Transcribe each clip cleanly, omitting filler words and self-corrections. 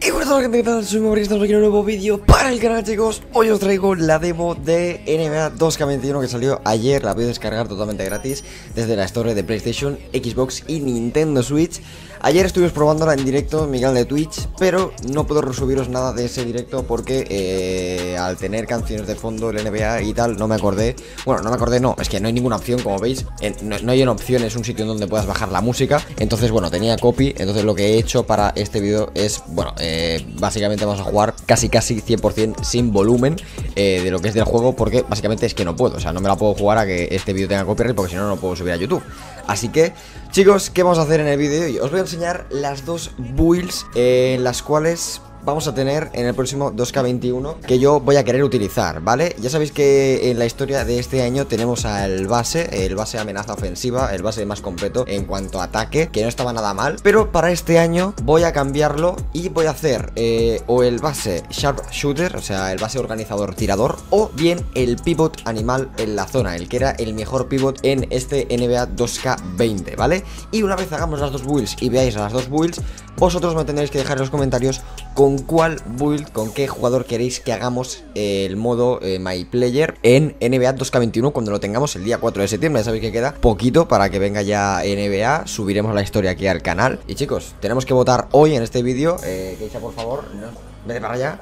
Y bueno, gente, ¿qué tal? Soy Mauricio, estamos aquí en un nuevo vídeo para el canal, chicos. Hoy os traigo la demo de NBA 2K21 que salió ayer. La podéis descargar totalmente gratis desde la store de PlayStation, Xbox y Nintendo Switch. Ayer estuvimos probándola en directo en mi canal de Twitch, pero no puedo resubiros nada de ese directo porque al tener canciones de fondo, el NBA y tal, no me acordé. Bueno, no me acordé, no, es que no hay ninguna opción, como veis. No hay una opción, es un sitio en donde puedas bajar la música. Entonces, bueno, tenía copy. Entonces lo que he hecho para este vídeo es, bueno, básicamente vamos a jugar casi 100% sin volumen de lo que es del juego, porque básicamente es que no puedo, o sea, no me la puedo jugar a que este vídeo tenga copyright, porque si no, no lo puedo subir a YouTube. Así que, chicos, ¿qué vamos a hacer en el vídeo de hoy? Os voy a enseñar las dos builds en las cuales vamos a tener en el próximo 2K21 que yo voy a querer utilizar, ¿vale? Ya sabéis que en la historia de este año tenemos al base, el base amenaza ofensiva, el base más completo en cuanto a ataque, que no estaba nada mal, pero para este año voy a cambiarlo y voy a hacer o el base sharpshooter, o sea, el base organizador tirador, o bien el pivot animal en la zona, el que era el mejor pivot en este NBA 2K20, ¿vale? Y una vez hagamos las dos builds y veáis las dos builds, vosotros me tendréis que dejar en los comentarios con cuál build, con qué jugador queréis que hagamos el modo My Player en NBA 2K21 cuando lo tengamos el día 4 de septiembre. Ya sabéis que queda poquito para que venga ya NBA. Subiremos la historia aquí al canal. Y chicos, tenemos que votar hoy en este vídeo. Keisha, por favor, vete para allá.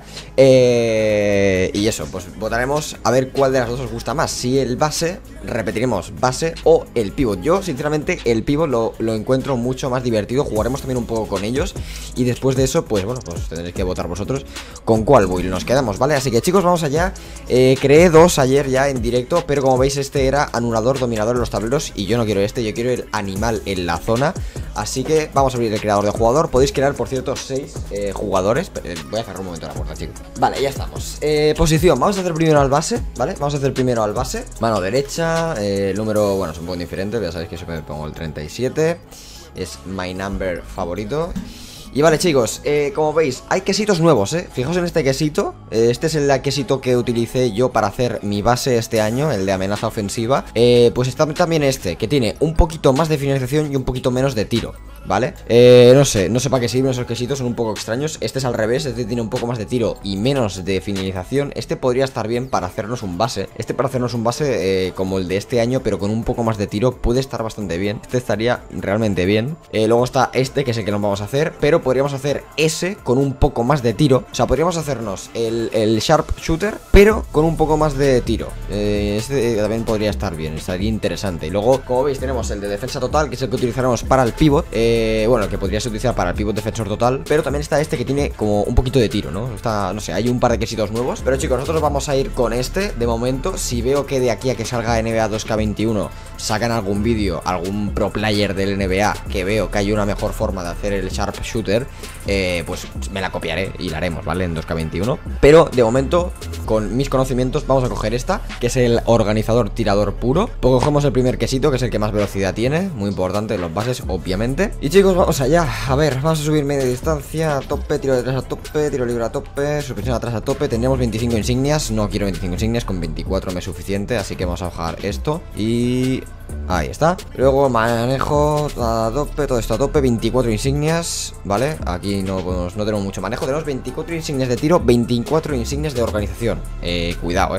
Y eso, pues votaremos a ver cuál de las dos os gusta más. Si el base, repetiremos base o el pivot. Yo, sinceramente, el pivot lo encuentro mucho más divertido. Jugaremos también un poco con ellos. Y después de eso, pues bueno, pues tendréis que votar vosotros con cuál build nos quedamos, ¿vale? Así que, chicos, vamos allá. Creé dos ayer ya en directo, pero como veis, este era anulador, dominador en los tableros. Y yo no quiero este, yo quiero el animal en la zona. Así que vamos a abrir el creador de jugador. Podéis crear, por cierto, 6 jugadores. Voy a cerrar un momento la puerta, chicos. Vale, ya estamos. Posición, vamos a hacer primero al base, ¿vale? Vamos a hacer primero al base. Mano derecha, el número, bueno, es un poco diferente. Ya sabéis que siempre me pongo el 37. Es my number favorito. Y vale, chicos, como veis, hay quesitos nuevos, fijaos en este quesito. Este es el quesito que utilicé yo para hacer mi base este año, el de amenaza ofensiva. Pues está también este, que tiene un poquito más de finalización y un poquito menos de tiro, ¿vale? No sé para qué sirven esos quesitos, son un poco extraños. Este es al revés, este tiene un poco más de tiro y menos de finalización. Este podría estar bien para hacernos un base. Este para hacernos un base como el de este año, pero con un poco más de tiro, puede estar bastante bien. Este estaría realmente bien. Luego está este, que es el que nos vamos a hacer, pero podríamos hacer ese con un poco más de tiro. O sea, podríamos hacernos el sharpshooter, pero con un poco más de tiro. Este también podría estar bien, estaría interesante. Y luego, como veis, tenemos el de defensa total, que es el que utilizaremos para el pivot. Bueno, el que podrías utilizar para el pivot defensor total. Pero también está este que tiene como un poquito de tiro, ¿no? Está, no sé, hay un par de quesitos nuevos. Pero chicos, nosotros vamos a ir con este de momento. Si veo que de aquí a que salga NBA 2K21 sacan algún vídeo, algún pro player del NBA, que veo que hay una mejor forma de hacer el sharpshooter, pues me la copiaré y la haremos, ¿vale? En 2K21. Pero de momento, con mis conocimientos, vamos a coger esta, que es el organizador tirador puro. Pues cogemos el primer quesito, que es el que más velocidad tiene, muy importante en los bases, obviamente. Y chicos, vamos allá. A ver, vamos a subir media distancia a tope, tiro de atrás a tope, tiro libre a tope, suspensión atrás a tope. Tendríamos 25 insignias, no quiero 25 insignias, con 24 me es suficiente, así que vamos a bajar esto y ahí está. Luego manejo a tope, todo esto a tope, 24 insignias, ¿vale? Aquí no tenemos mucho manejo. Tenemos 24 insignias de tiro, 24 insignias de organización. Cuidado,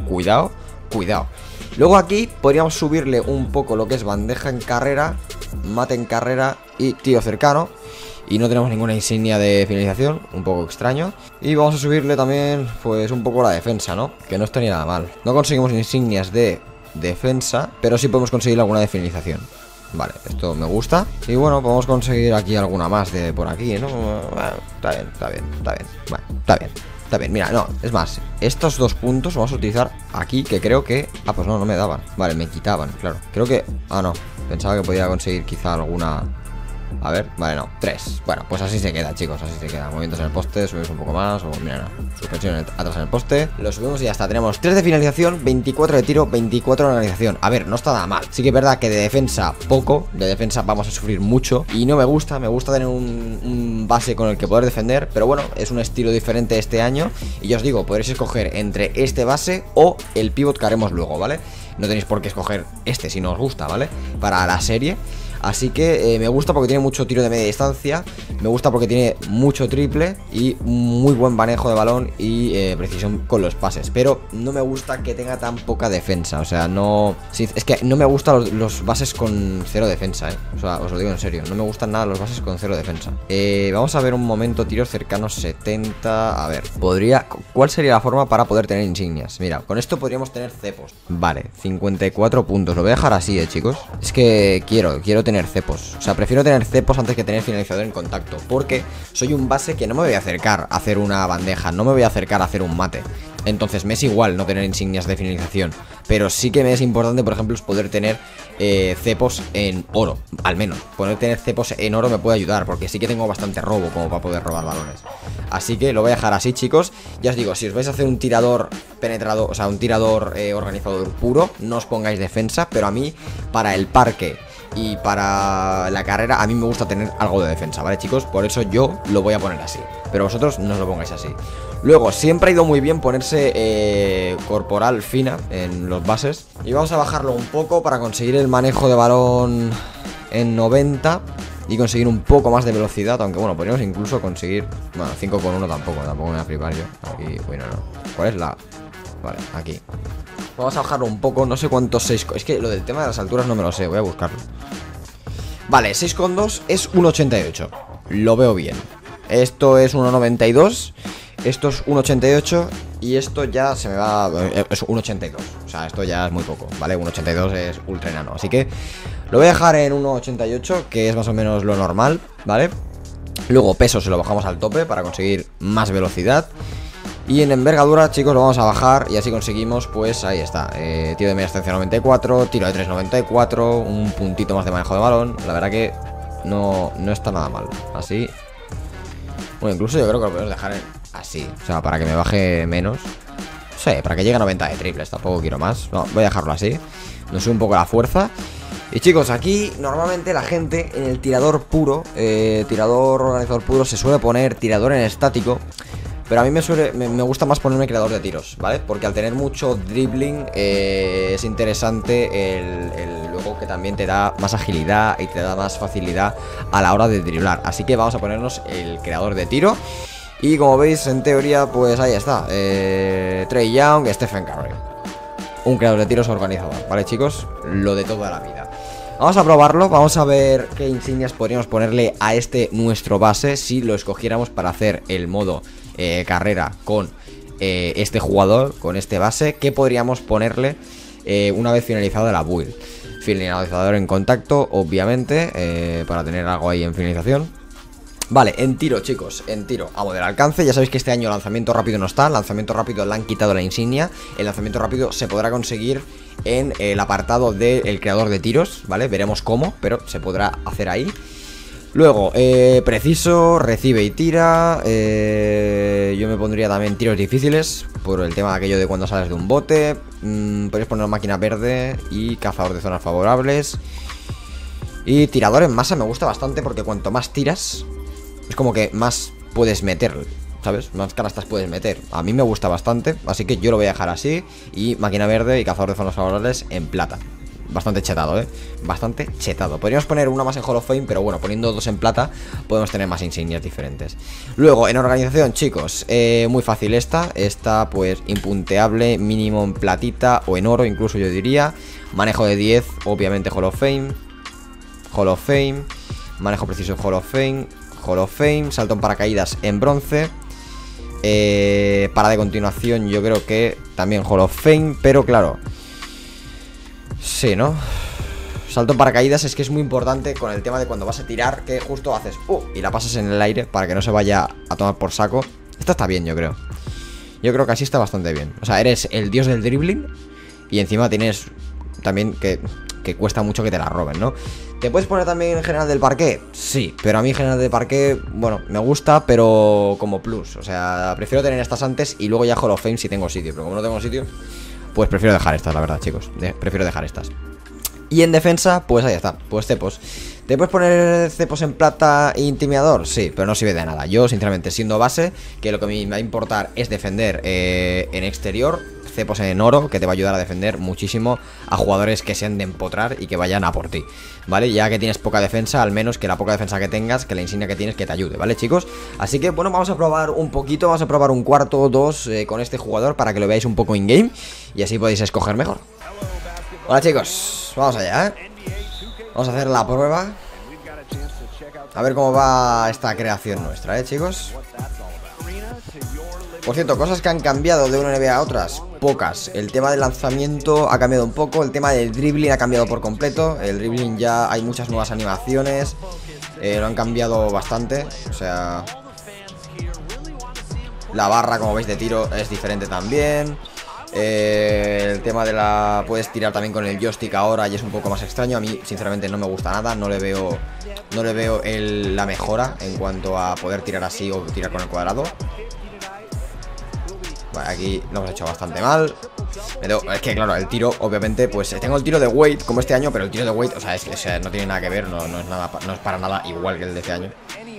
cuidado. Luego aquí podríamos subirle un poco lo que es bandeja en carrera, mate en carrera y tiro cercano. Y no tenemos ninguna insignia de finalización, un poco extraño. Y vamos a subirle también, pues, un poco la defensa, ¿no? Que no estaría nada mal. No conseguimos insignias de defensa, pero sí podemos conseguir alguna de finalización. Vale, esto me gusta. Y bueno, podemos conseguir aquí alguna más de por aquí, ¿no? Bueno, está bien. Bueno, está bien, mira, no, es más, estos dos puntos vamos a utilizar aquí, que creo que... Ah, pues no me daban. Vale, me quitaban, claro. Creo que... Ah, no, pensaba que podía conseguir quizá alguna... A ver, vale, no, 3. Bueno, pues así se queda, chicos, así se queda. Movimientos en el poste, subimos un poco más. O mira, no, suspensión atrás en el poste. Lo subimos y ya está, tenemos 3 de finalización, 24 de tiro, 24 de organización. A ver, no está nada mal. Sí que es verdad que de defensa poco, de defensa vamos a sufrir mucho. Y no me gusta tener un base con el que poder defender. Pero bueno, es un estilo diferente este año. Y ya os digo, podréis escoger entre este base o el pivot que haremos luego, ¿vale? No tenéis por qué escoger este si no os gusta, ¿vale? Para la serie. Así que me gusta porque tiene mucho tiro de media distancia, me gusta porque tiene mucho triple y muy buen manejo de balón y precisión con los pases. Pero no me gusta que tenga tan poca defensa, o sea, no... Sí, es que no me gustan los bases con cero defensa, o sea, os lo digo en serio, no me gustan nada los bases con cero defensa. Vamos a ver un momento, tiros cercanos 70, a ver, ¿cuál sería la forma para poder tener insignias? Mira, con esto podríamos tener cepos. Vale, 54 puntos, lo voy a dejar así, chicos. Es que quiero tener cepos, o sea, prefiero tener cepos antes que tener finalizador en contacto, porque soy un base que no me voy a acercar a hacer una bandeja, no me voy a acercar a hacer un mate. Entonces me es igual no tener insignias de finalización, pero sí que me es importante, por ejemplo, poder tener cepos en oro, al menos. Poder tener cepos en oro me puede ayudar, porque sí que tengo bastante robo como para poder robar balones. Así que lo voy a dejar así, chicos. Ya os digo, si os vais a hacer un tirador penetrado, o sea, un tirador organizador puro, no os pongáis defensa, pero a mí, para el parque y para la carrera, a mí me gusta tener algo de defensa, ¿vale, chicos? Por eso yo lo voy a poner así, pero vosotros no os lo pongáis así. Luego, siempre ha ido muy bien ponerse corporal fina en los bases. Y vamos a bajarlo un poco para conseguir el manejo de balón en 90 y conseguir un poco más de velocidad. Aunque bueno, podríamos incluso conseguir... Bueno, 5,1 tampoco me voy a flipar yo. Aquí, bueno, no. ¿Cuál es la...? Vale, aquí. Vamos a bajarlo un poco, no sé cuántos 6... Es que lo del tema de las alturas no me lo sé, voy a buscarlo. Vale, 6,2 es 1,88. Lo veo bien. Esto es 1,92. Esto es 1,88 y esto ya se me va... Es 1,82, o sea, esto ya es muy poco, ¿vale? 1,82 es ultra enano, así que lo voy a dejar en 1,88, que es más o menos lo normal, ¿vale? Luego peso se lo bajamos al tope para conseguir más velocidad. Y en envergadura, chicos, lo vamos a bajar y así conseguimos, pues ahí está, tiro de media distancia 94, tiro de 3 94, un puntito más de manejo de balón. La verdad que no está nada mal, así. Bueno, incluso yo creo que lo podemos dejar así, o sea, para que me baje menos. No sé, para que llegue a 90 de triples, tampoco quiero más. No, voy a dejarlo así, nos sube un poco la fuerza. Y chicos, aquí normalmente la gente en el tirador puro, tirador organizador puro, se suele poner tirador en estático. Pero a mí me gusta más ponerme creador de tiros, ¿vale? Porque al tener mucho dribbling es interesante luego que también te da más agilidad y te da más facilidad a la hora de driblar. Así que vamos a ponernos el creador de tiro. Y como veis, en teoría, pues ahí está. Trae Young, Stephen Curry. Un creador de tiros organizador, ¿vale, chicos? Lo de toda la vida. Vamos a probarlo, vamos a ver qué insignias podríamos ponerle a nuestro base si lo escogiéramos para hacer el modo carrera con este jugador, con este base. ¿Qué podríamos ponerle una vez finalizada la build? Finalizador en contacto, obviamente, para tener algo ahí en finalización. Vale, en tiro, chicos, en tiro, amo del alcance. Ya sabéis que este año lanzamiento rápido no está. Lanzamiento rápido le han quitado la insignia. El lanzamiento rápido se podrá conseguir en el apartado del creador de tiros, ¿vale? Veremos cómo, pero se podrá hacer ahí. Luego, preciso, recibe y tira. Yo me pondría también tiros difíciles, por el tema de aquello de cuando sales de un bote. Podéis poner máquina verde y cazador de zonas favorables. Y tirador en masa me gusta bastante, porque cuanto más tiras, es como que más puedes meter, ¿sabes? Más canastas puedes meter. A mí me gusta bastante, así que yo lo voy a dejar así. Y máquina verde y cazador de zonas favorables en plata. Bastante chetado, bastante chetado. Podríamos poner una más en Hall of Fame, pero bueno, poniendo dos en plata podemos tener más insignias diferentes. Luego, en organización, chicos, muy fácil esta. Esta, pues, impunteable, mínimo en platita o en oro, incluso yo diría. Manejo de 10, obviamente Hall of Fame. Hall of Fame. Manejo preciso en Hall of Fame. Hall of Fame. Salto en paracaídas en bronce. Para de continuación, yo creo que también Hall of Fame, pero claro, sí, ¿no? Salto en paracaídas es que es muy importante con el tema de cuando vas a tirar, que justo haces y la pasas en el aire para que no se vaya a tomar por saco. Esta está bien, yo creo. Yo creo que así está bastante bien. O sea, eres el dios del dribbling y encima tienes también que cuesta mucho que te la roben, ¿no? ¿Te puedes poner también en general del parqué? Sí, pero a mí en general del parqué, bueno, me gusta, pero como plus. O sea, prefiero tener estas antes y luego ya Hall of Fame si tengo sitio. Pero como no tengo sitio, pues prefiero dejar estas, la verdad, chicos. Prefiero dejar estas. Y en defensa, pues ahí está, pues cepos. ¿Te puedes poner cepos en plata e intimidador? Sí, pero no sirve de nada. Yo, sinceramente, siendo base, que lo que me va a importar es defender en exterior, cepos en oro, que te va a ayudar a defender muchísimo a jugadores que se han de empotrar y que vayan a por ti, ¿vale? Ya que tienes poca defensa, al menos que la poca defensa que tengas, que la insignia que tienes que te ayude, ¿vale, chicos? Así que, bueno, vamos a probar un poquito, vamos a probar un cuarto o dos con este jugador para que lo veáis un poco in-game y así podéis escoger mejor. Hola, chicos, vamos allá, ¿eh? Vamos a hacer la prueba. A ver cómo va esta creación nuestra, chicos. Por cierto, cosas que han cambiado de una NBA a otras, pocas. El tema del lanzamiento ha cambiado un poco. El tema del dribbling ha cambiado por completo. El dribbling ya hay muchas nuevas animaciones. Lo han cambiado bastante. O sea, la barra, como veis, de tiro es diferente también. El tema de la... puedes tirar también con el joystick ahora y es un poco más extraño. A mí sinceramente no me gusta nada. No le veo la mejora en cuanto a poder tirar así o tirar con el cuadrado. Vale, aquí lo hemos hecho bastante mal. Es que claro, el tiro, obviamente, pues tengo el tiro de weight como este año, pero el tiro de weight, o sea, no tiene nada que ver. No es para nada igual que el de este año.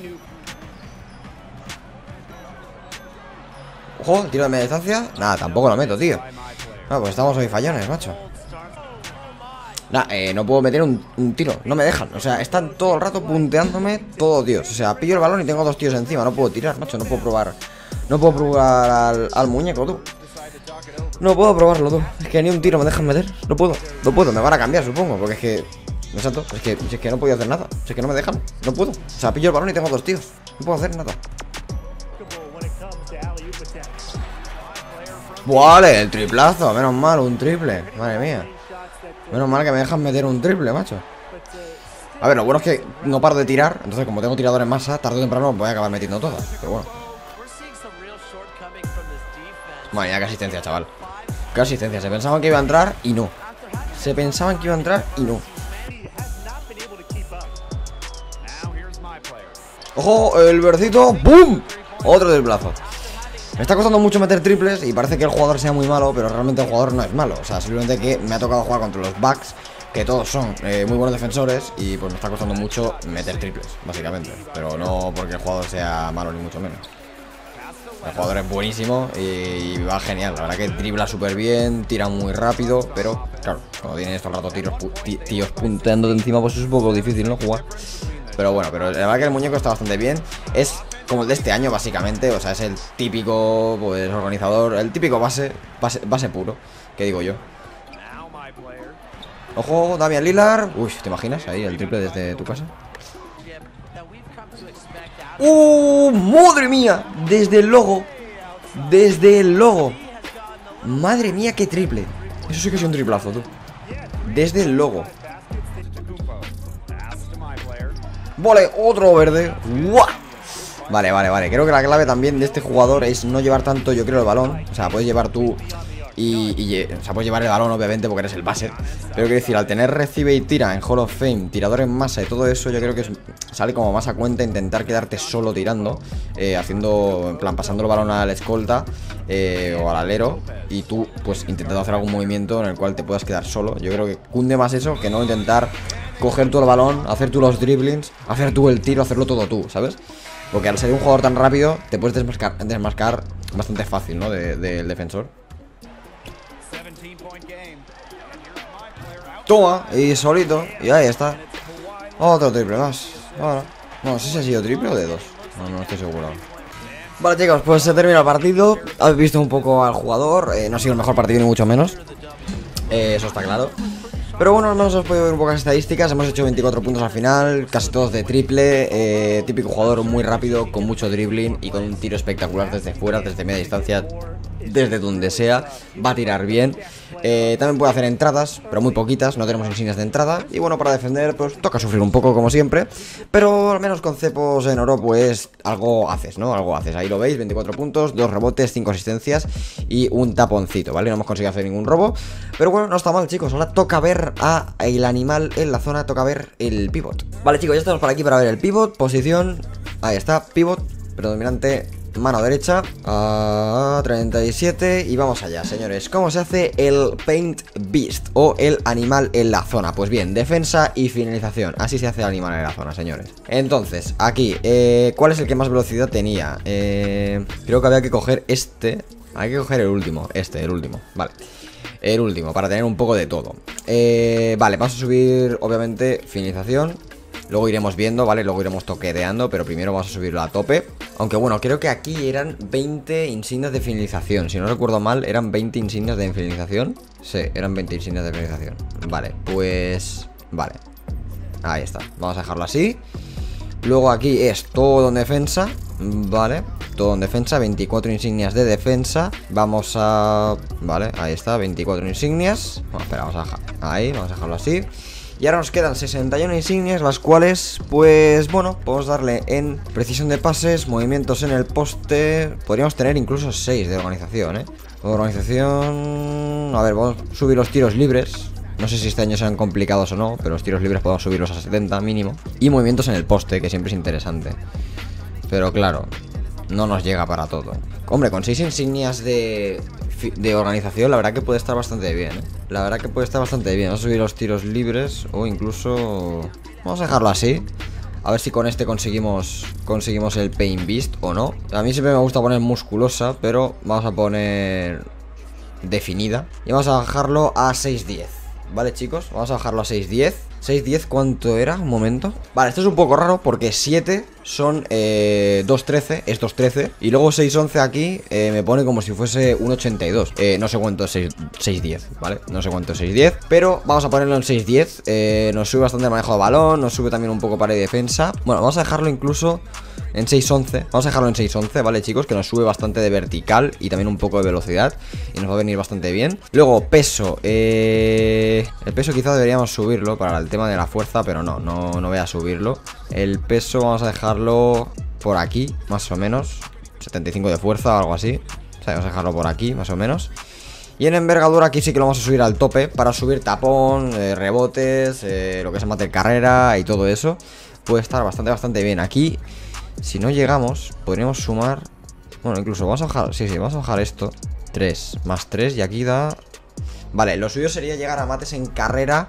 Ojo, tiro de media distancia. Nada, tampoco lo meto, tío. No, pues estamos hoy fallones, macho. Nada, no puedo meter un tiro. No me dejan, o sea, están todo el rato punteándome todo, Dios. O sea, pillo el balón y tengo dos tíos encima. No puedo tirar, macho, no puedo probar. No puedo probar al muñeco, tú. No puedo probarlo, tú. Es que ni un tiro me dejan meter. No puedo, me van a cambiar, supongo. Porque es que, exacto, es que no puedo hacer nada. Es que no me dejan, no puedo. O sea, pillo el balón y tengo dos tíos. No puedo hacer nada. Vale, el triplazo, menos mal, un triple. Madre mía. Menos mal que me dejan meter un triple, macho. A ver, lo bueno es que no paro de tirar. Entonces, como tengo tiradores en masa, tarde o temprano voy a acabar metiendo todas. Pero bueno. Vale, ya qué asistencia, chaval. Qué asistencia, se pensaban que iba a entrar y no. Se pensaban que iba a entrar y no. ¡Ojo! El versito. ¡Bum! Otro triplazo. Me está costando mucho meter triples y parece que el jugador sea muy malo, pero realmente el jugador no es malo. O sea, simplemente que me ha tocado jugar contra los Bucks, que todos son muy buenos defensores, y pues me está costando mucho meter triples, básicamente. Pero no porque el jugador sea malo, ni mucho menos. El jugador es buenísimo y va genial. La verdad que dribla súper bien, tira muy rápido, pero claro, cuando tienen estos ratos tíos punteando de encima, pues es un poco difícil, ¿no? Jugar. Pero bueno, pero la verdad que el muñeco está bastante bien. Es como el de este año, básicamente. O sea, es el típico, pues, organizador. El típico base puro, que digo yo. Ojo, Damian Lillard. Uy, ¿te imaginas? Ahí el triple desde tu casa. ¡Madre mía! Desde el logo. Desde el logo. Madre mía, qué triple. Eso sí que es un triplazo, tú. Desde el logo. Vale, otro verde. ¡Guau! Vale. Creo que la clave también de este jugador es no llevar tanto, yo creo, el balón. O sea, puedes llevar tú o sea, puedes llevar el balón, obviamente, porque eres el base. Pero quiero decir, al tener recibe y tira en Hall of Fame, tirador en masa y todo eso, yo creo que sale como más a cuenta intentar quedarte solo tirando, haciendo, en plan, pasando el balón al escolta o al alero, y tú, pues, intentando hacer algún movimiento en el cual te puedas quedar solo. Yo creo que cunde más eso que no intentar coger tú el balón, hacer tú los dribblings, hacer tú el tiro, hacerlo todo tú, ¿sabes? Porque al ser un jugador tan rápido, te puedes desmarcar bastante fácil, ¿no? Del defensor. Toma, y solito, y ahí está. Otro triple más. Bueno, no sé si ha sido triple o de dos. No estoy seguro. Vale, chicos, pues se termina el partido. Habéis visto un poco al jugador. No ha sido el mejor partido ni mucho menos. Eso está claro. Pero bueno, al menos os podido ver un poco las estadísticas. Hemos hecho 24 puntos al final, casi todos de triple. Típico jugador muy rápido, con mucho dribbling y con un tiro espectacular desde fuera, desde media distancia, desde donde sea. Va a tirar bien. También puede hacer entradas, pero muy poquitas, no tenemos insignias de entrada. Y bueno, para defender, pues toca sufrir un poco como siempre. Pero al menos con cepos en oro, pues algo haces, ¿no? Algo haces, ahí lo veis, 24 puntos, 2 rebotes, 5 asistencias y un taponcito, ¿vale? No hemos conseguido hacer ningún robo. Pero bueno, no está mal, chicos, ahora toca ver a el animal en la zona, toca ver el pivot. Vale, chicos, ya estamos por aquí para ver el pivot, posición, ahí está, pivot, predominante, mano derecha, a 37 y vamos allá, señores. ¿Cómo se hace el Paint Beast o el animal en la zona? Pues bien, defensa y finalización. Así se hace el animal en la zona, señores. Entonces, aquí, ¿cuál es el que más velocidad tenía? Creo que había que coger este. Hay que coger el último, el último, vale. El último, para tener un poco de todo. Vale, vamos a subir, obviamente, finalización. Luego iremos viendo, ¿vale? Luego iremos toqueteando, pero primero vamos a subirlo a tope. Aunque bueno, creo que aquí eran 20 insignias de finalización. Si no recuerdo mal, eran 20 insignias de finalización. Sí, eran 20 insignias de finalización. Vale, pues... Vale. Ahí está, vamos a dejarlo así. Luego aquí es todo en defensa. Vale, todo en defensa, 24 insignias de defensa. Vamos a... Vale, ahí está, 24 insignias. Bueno, espera, vamos a dejar... Ahí, vamos a dejarlo así. Y ahora nos quedan 61 insignias, las cuales, pues, bueno, podemos darle en precisión de pases, movimientos en el poste. Podríamos tener incluso 6 de organización, ¿eh? Organización... A ver, vamos a subir los tiros libres. No sé si este año serán complicados o no, pero los tiros libres podemos subirlos a 70 mínimo. Y movimientos en el poste, que siempre es interesante. Pero claro, no nos llega para todo. Hombre, con 6 insignias de organización, la verdad que puede estar bastante bien, ¿eh? La verdad que puede estar bastante bien. Vamos a subir los tiros libres o incluso... Vamos a dejarlo así. A ver si con este conseguimos el Pain Beast o no. A mí siempre me gusta poner musculosa, pero vamos a poner definida. Y vamos a bajarlo a 610. Vale, chicos, vamos a bajarlo a 610. 610, ¿cuánto era? Un momento. Vale, esto es un poco raro porque 7 son 213, es 213. Y luego 611 aquí me pone como si fuese 182. No sé cuánto es 610, ¿vale? No sé cuánto es 610, pero vamos a ponerlo en 610. Nos sube bastante el manejo de balón, nos sube también un poco para de defensa. Bueno, vamos a dejarlo incluso en 611. Vamos a dejarlo en 611, ¿vale, chicos? Que nos sube bastante de vertical y también un poco de velocidad. Y nos va a venir bastante bien. Luego, peso. El peso quizá deberíamos subirlo para el tema de la fuerza, pero no voy a subirlo. El peso vamos a dejarlo por aquí, más o menos. 75 de fuerza o algo así. O sea, vamos a dejarlo por aquí, más o menos. Y en envergadura aquí sí que lo vamos a subir al tope para subir tapón, rebotes, lo que se mate carrera y todo eso. Puede estar bastante bien. Aquí, si no llegamos, podríamos sumar... Bueno, incluso vamos a bajar... Sí, vamos a bajar esto. 3 más 3 y aquí da... Vale, lo suyo sería llegar a mates en carrera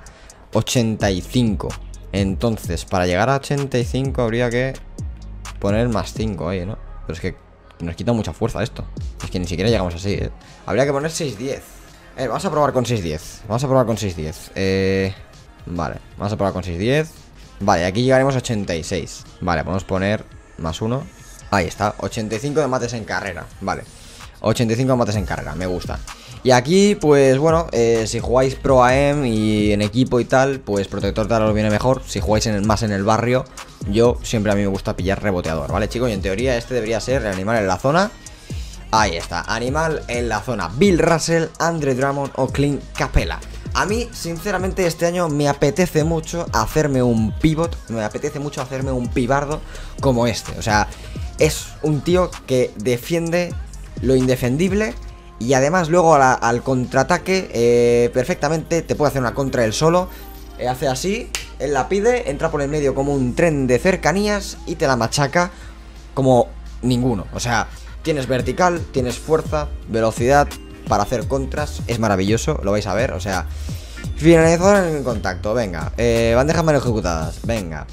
85. Entonces, para llegar a 85 habría que poner más 5 ahí, ¿no? Pero es que nos quita mucha fuerza esto. Es que ni siquiera llegamos así, ¿eh? Habría que poner 610. Vamos a probar con 610. Vamos a probar con 610. Vale, vamos a probar con 610. Vale, aquí llegaremos a 86. Vale, podemos poner más 1. Ahí está, 85 de mates en carrera. Vale, 85 de mates en carrera, me gusta. Y aquí, pues bueno, si jugáis Pro AM y en equipo y tal, pues protector tal os viene mejor. Si jugáis más en el barrio, yo siempre a mí me gusta pillar reboteador, ¿vale, chicos? Y en teoría este debería ser el animal en la zona. Ahí está, animal en la zona. Bill Russell, Andre Drummond o Clint Capela. A mí, sinceramente, este año me apetece mucho hacerme un pivot. Me apetece mucho hacerme un pibardo como este. O sea, es un tío que defiende lo indefendible. Y además luego al contraataque perfectamente te puede hacer una contra él solo. Hace así, él la pide, entra por el medio como un tren de cercanías y te la machaca como ninguno. O sea, tienes vertical, tienes fuerza, velocidad para hacer contras. Es maravilloso, lo vais a ver, o sea... Finalizador en contacto, venga. Bandejas mal ejecutadas, venga.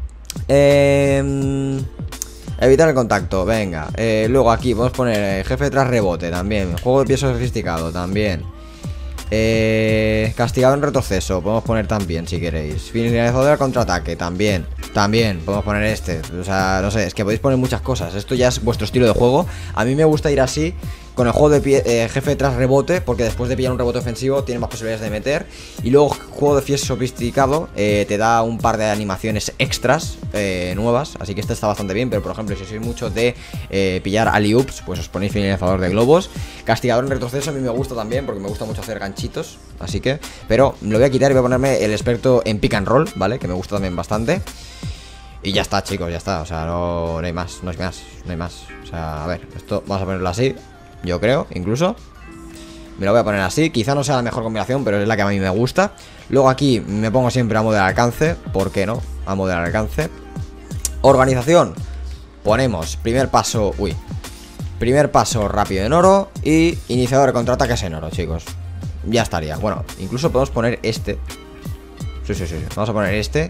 Evitar el contacto, venga. Luego aquí podemos poner jefe tras rebote también. Juego de pie sofisticado también. Castigado en retroceso podemos poner también si queréis. Finalizador al contraataque también. También podemos poner este. O sea, no sé, es que podéis poner muchas cosas. Esto ya es vuestro estilo de juego. A mí me gusta ir así, con el juego de pie, jefe tras rebote, porque después de pillar un rebote ofensivo tiene más posibilidades de meter. Y luego juego de pie sofisticado te da un par de animaciones extras nuevas, así que este está bastante bien. Pero por ejemplo, si sois mucho de pillar alley-oops, pues os ponéis finalizador de globos. Castigador en retroceso a mí me gusta también, porque me gusta mucho hacer ganchitos, así que... Pero lo voy a quitar y voy a ponerme el experto en pick and roll, ¿vale? Que me gusta también bastante. Y ya está, chicos, ya está. O sea, no hay más, no hay más. O sea, a ver, esto vamos a ponerlo así, yo creo, incluso. Me lo voy a poner así, quizá no sea la mejor combinación, pero es la que a mí me gusta. Luego aquí me pongo siempre a modo de alcance, ¿por qué no? A modo de alcance. Organización, ponemos primer paso, primer paso rápido en oro y iniciador de contraataques en oro, chicos. Ya estaría, bueno, incluso podemos poner este. Sí, vamos a poner este.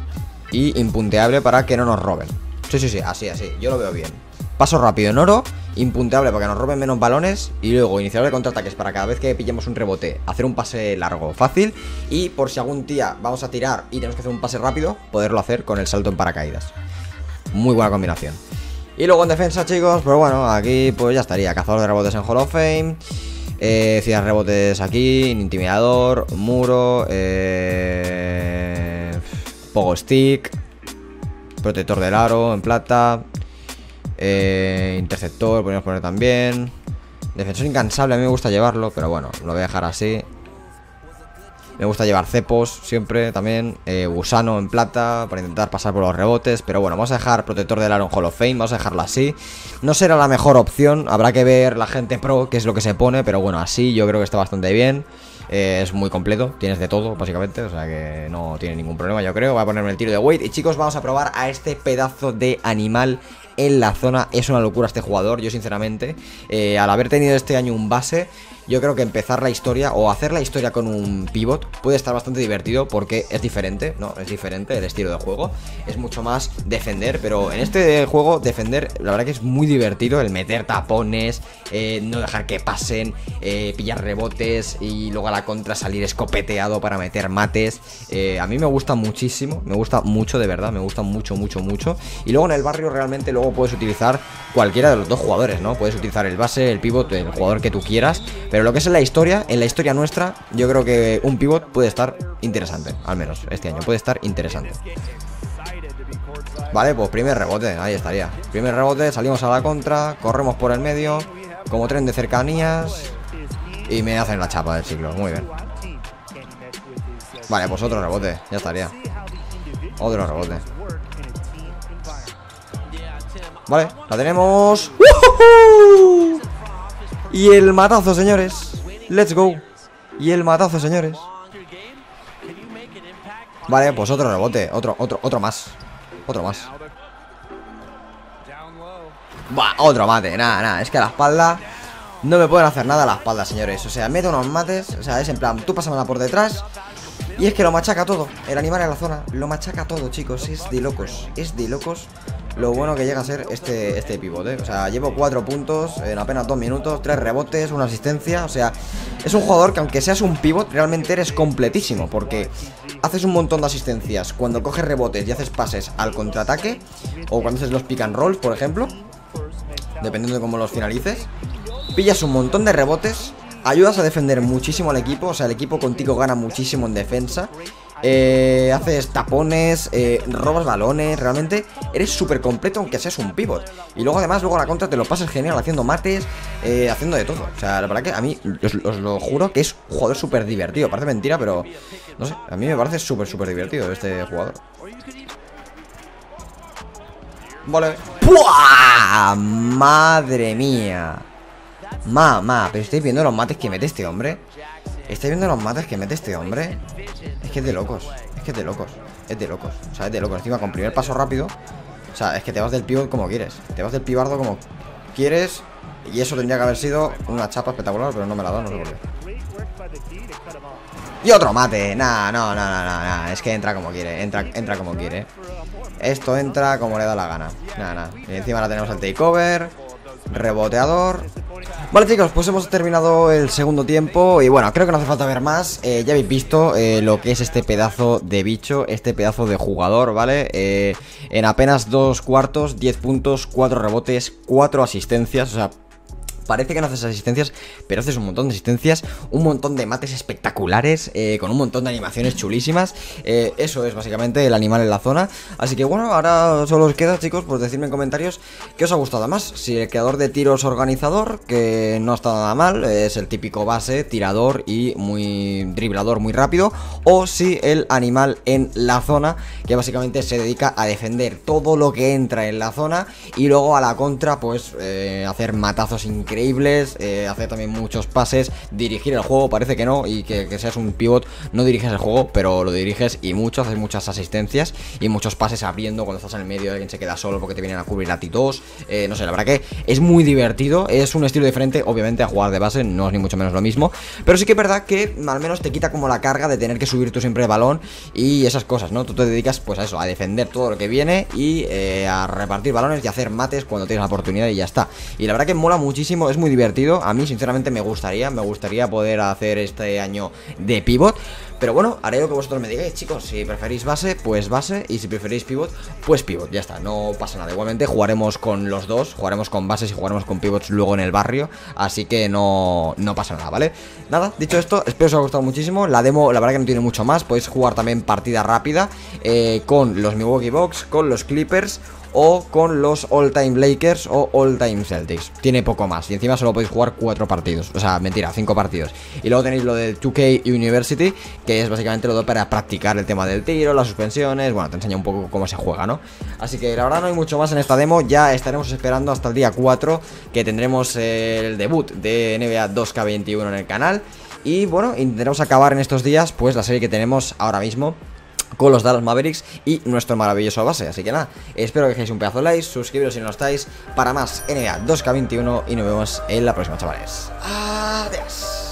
Y impunteable para que no nos roben. Sí, así, yo lo veo bien. Paso rápido en oro impunteable para que nos roben menos balones. Y luego iniciador de contraataques para cada vez que pillemos un rebote hacer un pase largo fácil. Y por si algún día vamos a tirar y tenemos que hacer un pase rápido, poderlo hacer con el salto en paracaídas. Muy buena combinación. Y luego en defensa, chicos, pues bueno, aquí pues ya estaría. Cazador de rebotes en Hall of Fame, cierra rebotes aquí, intimidador, muro, pogo stick, protector del aro en plata, interceptor, podríamos poner también. Defensor incansable, a mí me gusta llevarlo, pero bueno, lo voy a dejar así. Me gusta llevar cepos siempre también, gusano en plata para intentar pasar por los rebotes. Pero bueno, vamos a dejar protector del aro en Hall of Fame, vamos a dejarlo así. No será la mejor opción, habrá que ver la gente pro qué es lo que se pone. Pero bueno, así yo creo que está bastante bien. Es muy completo, tienes de todo básicamente, o sea que no tiene ningún problema yo creo. Voy a ponerme el tiro de weight y chicos, vamos a probar a este pedazo de animal en la zona. Es una locura este jugador, yo sinceramente, al haber tenido este año un base, yo creo que empezar la historia o hacer la historia con un pivot puede estar bastante divertido porque es diferente, ¿no? Es diferente el estilo de juego, es mucho más defender, pero en este juego defender, la verdad que es muy divertido el meter tapones, no dejar que pasen, pillar rebotes y luego a la contra salir escopeteado para meter mates. A mí me gusta muchísimo, me gusta mucho de verdad, me gusta mucho, mucho, mucho. Y luego en el barrio realmente luego puedes utilizar cualquiera de los dos jugadores, ¿no? Puedes utilizar el base, el pivot, el jugador que tú quieras. Pero lo que es en la historia nuestra, yo creo que un pivot puede estar interesante. Al menos este año puede estar interesante. Vale, pues primer rebote, ahí estaría. Primer rebote, salimos a la contra, corremos por el medio, como tren de cercanías, y me hacen la chapa del siglo, muy bien. Vale, pues otro rebote, ya estaría. Otro rebote. Vale, la tenemos. ¡Woohoo! Y el matazo, señores. Let's go. Y el matazo, señores. Vale, pues otro rebote. Otro más. Otro más. Buah, otro mate. Nada. Es que a la espalda no me pueden hacer nada a la espalda, señores. O sea, meto unos mates. O sea, es en plan, tú pásamela por detrás. Y es que lo machaca todo. El animal en la zona lo machaca todo, chicos. Es de locos. Es de locos lo bueno que llega a ser este pivot, ¿eh? O sea, llevo 4 puntos en apenas 2 minutos, 3 rebotes, una asistencia. O sea, es un jugador que aunque seas un pivot, realmente eres completísimo, porque haces un montón de asistencias cuando coges rebotes y haces pases al contraataque, o cuando haces los pick and rolls, por ejemplo, dependiendo de cómo los finalices. Pillas un montón de rebotes, ayudas a defender muchísimo al equipo. O sea, el equipo contigo gana muchísimo en defensa. Haces tapones, robas balones. Realmente eres súper completo aunque seas un pivot. Y luego además, luego a la contra te lo pasas genial haciendo mates, haciendo de todo. O sea, la verdad que a mí, os lo juro que es un jugador súper divertido. Parece mentira, pero no sé, a mí me parece súper divertido este jugador. Vale. ¡Puah! Madre mía. Pero estáis viendo los mates que mete este hombre. ¿Estáis viendo los mates que mete este hombre? Es que es de locos. Es que es de locos. Es de locos. O sea, es de locos. Encima con primer paso rápido. O sea, es que te vas del pivot como quieres. Te vas del pibardo como quieres. Y eso tendría que haber sido una chapa espectacular, pero no me la da, no sé por qué. Y otro mate. No. Es que entra como quiere. Entra como quiere. Esto entra como le da la gana. Nada. Y encima ahora tenemos el takeover. Reboteador. Vale, chicos, pues hemos terminado el segundo tiempo. Y bueno, creo que no hace falta ver más. Ya habéis visto lo que es este pedazo de bicho, este pedazo de jugador, ¿vale? En apenas 2 cuartos, 10 puntos, 4 rebotes, 4 asistencias. O sea, parece que no haces asistencias, pero haces un montón de asistencias, un montón de mates espectaculares, con un montón de animaciones chulísimas. Eso es básicamente el animal en la zona. Así que bueno, ahora solo os queda, chicos, pues decirme en comentarios qué os ha gustado más. Si el creador de tiros organizador, que no está nada mal, es el típico base, tirador y muy driblador, muy rápido. O si el animal en la zona, que básicamente se dedica a defender todo lo que entra en la zona y luego a la contra, pues hacer matazos increíbles increíbles, hacer también muchos pases, dirigir el juego, parece que no, y que seas un pivot, no diriges el juego, pero lo diriges y mucho, haces muchas asistencias y muchos pases abriendo cuando estás en el medio, alguien se queda solo porque te vienen a cubrir a ti dos, no sé, la verdad que es muy divertido, es un estilo diferente, obviamente a jugar de base, no es ni mucho menos lo mismo, pero sí que es verdad que al menos te quita como la carga de tener que subir tú siempre el balón y esas cosas, ¿no? Tú te dedicas pues a eso, a defender todo lo que viene y a repartir balones y hacer mates cuando tienes la oportunidad y ya está. Y la verdad que mola muchísimo, es muy divertido. A mí sinceramente me gustaría poder hacer este año de pivot. Pero bueno, haré lo que vosotros me digáis, chicos. Si preferís base, pues base. Y si preferís pivot, pues pivot, ya está, no pasa nada. Igualmente jugaremos con los dos, jugaremos con bases y jugaremos con pivots luego en el barrio. Así que no pasa nada, ¿vale? Nada, dicho esto, espero que os haya gustado muchísimo. La demo, la verdad que no tiene mucho más. Podéis jugar también partida rápida con los Milwaukee Bucks, con los Clippers o con los All Time Lakers o All Time Celtics. Tiene poco más y encima solo podéis jugar 4 partidos. O sea, mentira, 5 partidos. Y luego tenéis lo del 2K University, que es básicamente lo para practicar el tema del tiro, las suspensiones. Bueno, te enseña un poco cómo se juega, ¿no? Así que la verdad no hay mucho más en esta demo. Ya estaremos esperando hasta el día 4, que tendremos el debut de NBA 2K21 en el canal. Y bueno, intentaremos acabar en estos días pues la serie que tenemos ahora mismo con los Dallas Mavericks y nuestro maravilloso base. Así que nada, espero que dejéis un pedazo de like, suscribiros si no lo estáis, para más NBA 2K21 y nos vemos en la próxima, chavales. Adiós.